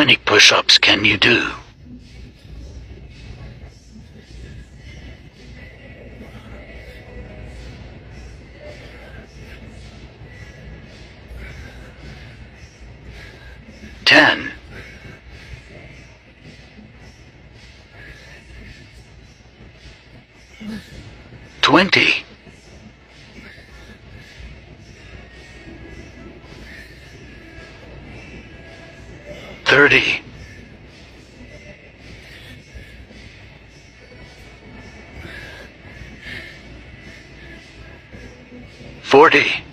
many push-ups can you do? Ten. 20. 30. 40.